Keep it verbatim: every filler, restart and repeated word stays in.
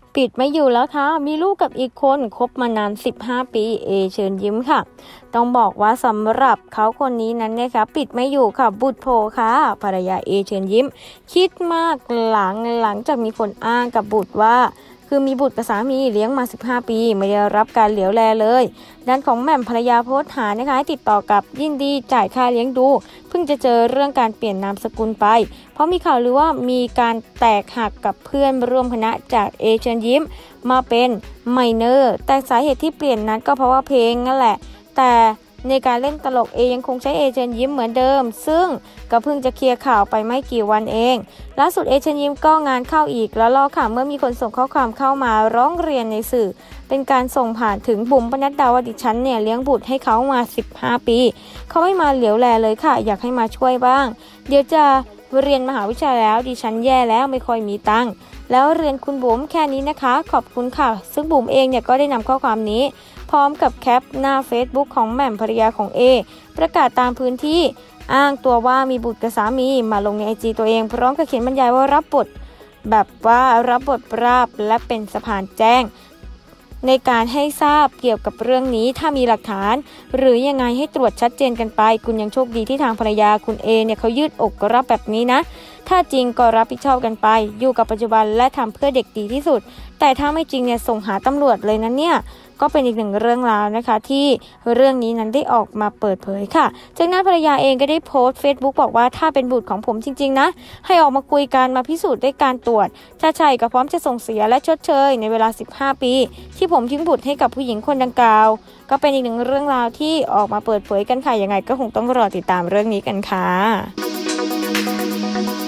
ปิดไม่อยู่แล้วค่ะมีลูกกับอีกคนคบมานานสิบห้าปีเอเชิญยิ้มค่ะต้องบอกว่าสำหรับเขาคนนี้นั้นเนี่ยค่ะปิดไม่อยู่ค่ะบุตรโผค่ะภรรยาเอเชิญยิ้มคิดมากหลังหลังจากมีคนอ้างกับบุตรว่าคือมีบุตรกับสามีเลี้ยงมาสิบห้าปีไม่ได้รับการเหลียวแลเลยด้านของแหม่มภรรยาโพสต์หานะคะให้ติดต่อกับยินดีจ่ายค่าเลี้ยงดูเพิ่งจะเจอเรื่องการเปลี่ยนนามสกุลไปเพราะมีข่าวหรือว่ามีการแตกหักกับเพื่อนร่วมคณะจากเอเชิญยิ้มมาเป็นไมเนอร์แต่สาเหตุที่เปลี่ยนนั้นก็เพราะว่าเพลงนั่นแหละแต่ในการเล่นตลกเอยังคงใช้เอเชิญยิ้มเหมือนเดิมซึ่งก็เพิ่งจะเคลียร์ข่าวไปไม่กี่วันเองล่าสุดเอเชิญยิ้มก็งานเข้าอีกแล้วล่อค่ะเมื่อมีคนส่งข้อความเข้ามาร้องเรียนในสื่อเป็นการส่งผ่านถึงบุ๋มปนัดดาว่าดิฉันเนี่ยเลี้ยงบุตรให้เขามาสิบห้าปีเขาไม่มาเหลียวแลเลยค่ะอยากให้มาช่วยบ้างเดี๋ยวจะเรียนมหาวิทยาลัยแล้วดิฉันแย่แล้วไม่ค่อยมีตังค์แล้วเรียนคุณบุ๋มแค่นี้นะคะขอบคุณค่ะซึ่งบุ๋มเองเนี่ยก็ได้นำข้อความนี้พร้อมกับแคปหน้า Facebook ของแหม่มภรรยาของเอประกาศตามพื้นที่อ้างตัวว่ามีบุตรกับสามีมาลงในไอจีตัวเองพร้อมกับเขียนบรรยายว่ารับบทแบบว่ารับบทปราบและเป็นสะพานแจ้งในการให้ทราบเกี่ยวกับเรื่องนี้ถ้ามีหลักฐานหรือยังไงให้ตรวจชัดเจนกันไปคุณยังโชคดีที่ทางภรรยาคุณเอเนี่ยเขายืดอกรับแบบนี้นะถ้าจริงก็รับผิดชอบกันไปอยู่กับปัจจุบันและทำเพื่อเด็กดีที่สุดแต่ถ้าไม่จริงเนี่ยส่งหาตำรวจเลยนะเนี่ยก็เป็นอีกหนึ่งเรื่องราวนะคะที่เรื่องนี้นั้นได้ออกมาเปิดเผยค่ะจากนั้นภรรยาเองก็ได้โพสต์ Facebook บอกว่าถ้าเป็นบุตรของผมจริงๆนะให้ออกมาคุยกันมาพิสูจน์ด้วยการตรวจถ้าใช่ก็พร้อมจะส่งเสียและชดเชยในเวลาสิบห้าปีที่ผมทิ้งบุตรให้กับผู้หญิงคนดังกล่าวก็เป็นอีกหนึ่งเรื่องราวที่ออกมาเปิดเผยกันค่ะยังไงก็คงต้องรอติดตามเรื่องนี้กันค่ะ